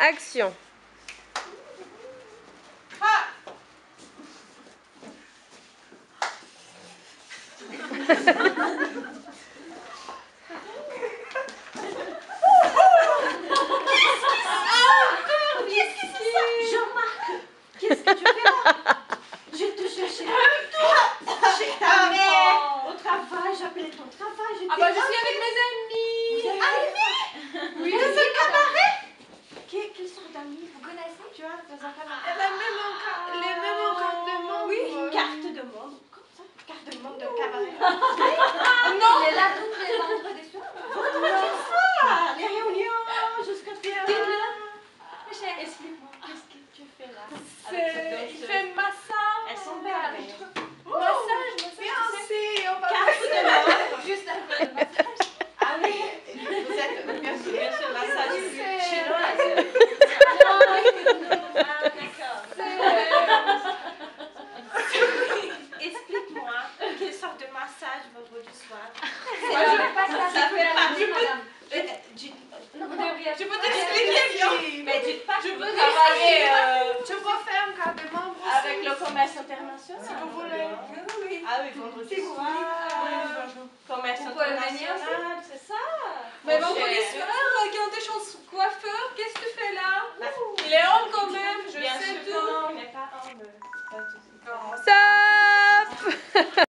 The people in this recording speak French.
Action. Jean-Marc, qu'est-ce que tu fais là? Je te cherchais avec toi. Chez ta mère. Au travail, j'appelais ton travail. Ah bah je suis avec mes amis. Amis? Oui. Dans un cabaret? Quelle sorte d'amis vous connaissez? Tu vois, dans un cabaret. Les mêmes encadrements. Oui, une carte de membre. Comme ça, carte de membre d'un cabaret. Non. Il est là tous les vendredis soirs. Vendredi soir. Les réunions jusqu'à faire. Explique-moi, qu'est-ce que tu fais là? Il fait massage. Elles sont belles. Massage. Fiancé, on va carte de membre. Juste après le massage. Ah oui, vous êtes bien sûr massage chinoise. Ah d'accord. Explique-moi, quelle sorte de massage vendredi soir? Ça fait pas du madame. Je peux t'expliquer. Mais dites pas que Je vous peux travaillez Je peux faire un carte de membre aussi. avec le commerce international. Si vous voulez. Oui. Ah oui, vendredi soir. Commerce Vous pouvez venir international, c'est ça? Mais Mon vendredi cher. soir, quand t'es chez le coiffeur, qu'est-ce que tu fais là? Il est homme quand même, je Bien sais sûr, tout. non, mais pas homme. Ça